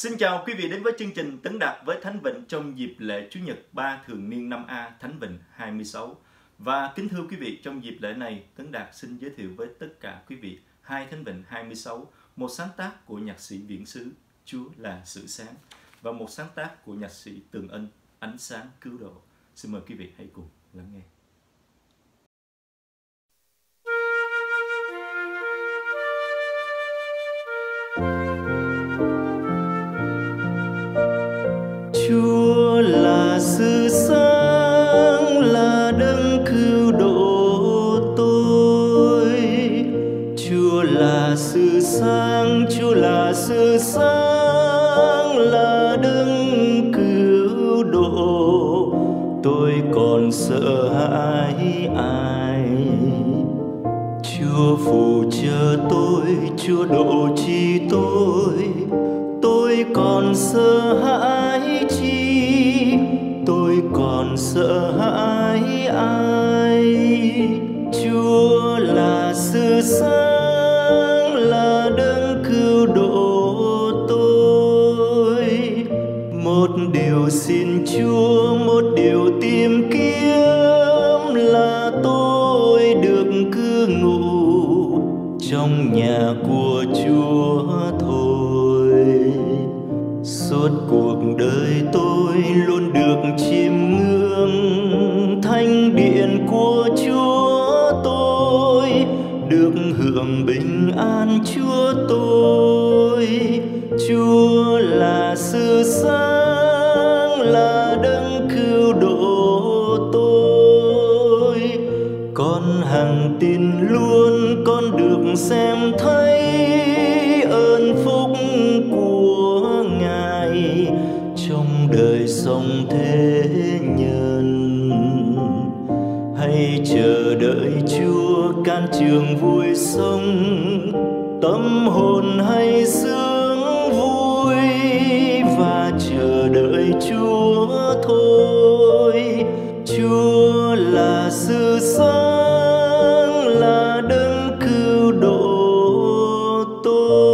Xin chào quý vị đến với chương trình Tấn Đạt với Thánh Vịnh trong dịp lễ Chủ nhật 3 thường niên năm A Thánh Vịnh 26. Và kính thưa quý vị, trong dịp lễ này, Tấn Đạt xin giới thiệu với tất cả quý vị hai Thánh Vịnh 26, một sáng tác của nhạc sĩ Viễn Xứ, Chúa là sự sáng, và một sáng tác của nhạc sĩ Tường Ân, Ánh sáng cứu độ. Xin mời quý vị hãy cùng lắng nghe. Chúa là sự sáng, là đấng cứu độ tôi. Chúa là sự sáng, Chúa là sự sáng, là đấng cứu độ. Tôi còn sợ hãi ai? Chúa phù trợ tôi, Chúa độ chi tôi còn sợ hãi chi? Tôi còn sợ hãi ai? Chúa là sự sáng, là đấng cứu độ tôi. Một điều xin Chúa, một điều tìm kiếm, là tôi được cư ngụ trong nhà của Chúa thôi. Suốt cuộc đời tôi luôn được chiêm ngưỡng thánh điện của Chúa tôi, được hưởng bình an Chúa tôi. Chúa là sự sáng, là đấng cứu độ tôi. Con hằng tin luôn con được xem thấy ơn phúc của Ngài trong đời sống thế nhân. Hãy chờ đợi Chúa can trường vui sống, tâm hồn hãy sướng vui và chờ đợi Chúa thôi. Chúa là sự sáng, là đấng cứu độ tôi.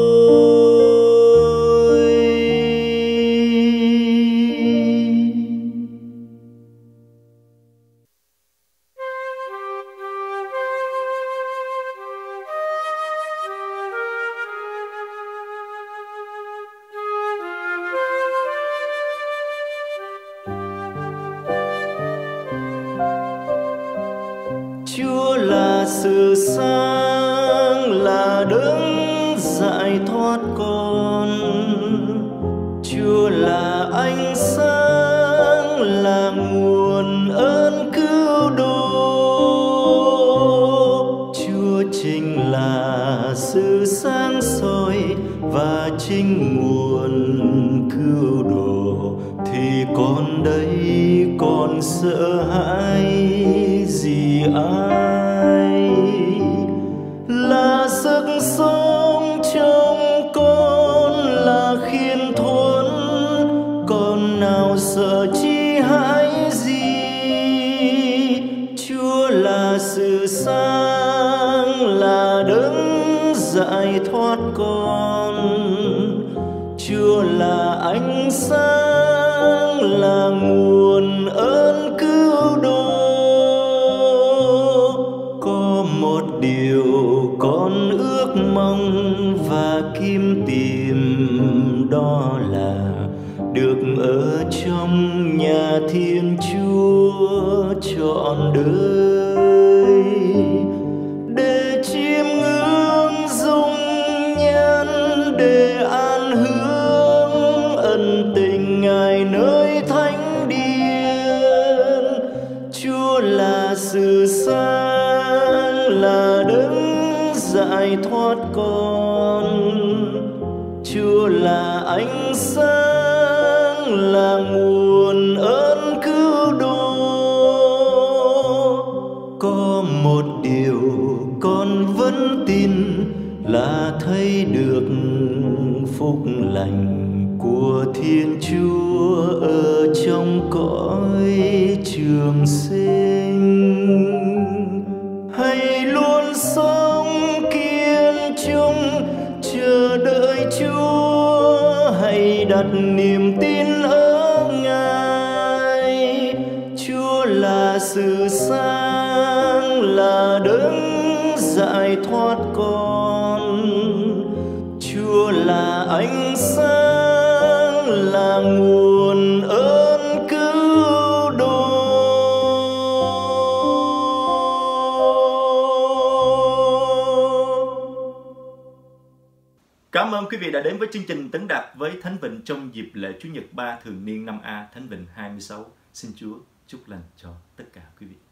Chúa là sự sáng, là đấng giải thoát con. Chúa là ánh sáng, là nguồn ơn cứu độ. Chúa chính là sự sáng soi và chính nguồn cứu độ. Thì con đây còn sợ hãi gì ai? Là sức sống trong con, là khiên thuẫn, con nào sợ chi hãi gì? Chúa là sự sáng, là đấng giải thoát con. Chúa là ánh sáng, là nguồn ơn cứu độ. Có một điều con ước mong và kiếm tìm, đó là được ở trong nhà Thiên Chúa trọn đời, để chiêm ngưỡng dung nhan, để an hưởng ân tình Ngài nơi thánh điện. Chúa là sự sáng, là đấng giải thoát con. Chúa là ánh sáng, là nguồn ơn cứu độ. Có một điều con vẫn tin, là thấy được phúc lành của Thiên Chúa ở trong cõi trường sinh. Hãy luôn sống kiên trung chờ đợi Chúa, hãy đặt niềm tin ở Ngài. Chúa là sự sáng, là đấng giải thoát con. Chúa là ánh sáng, là nguồn ơn cứu độ. Cảm ơn quý vị đã đến với chương trình Tấn Đạt với Thánh Vịnh trong dịp lễ Chủ nhật 3 thường niên năm A Thánh Vịnh 26. Xin Chúa chúc lành cho tất cả quý vị.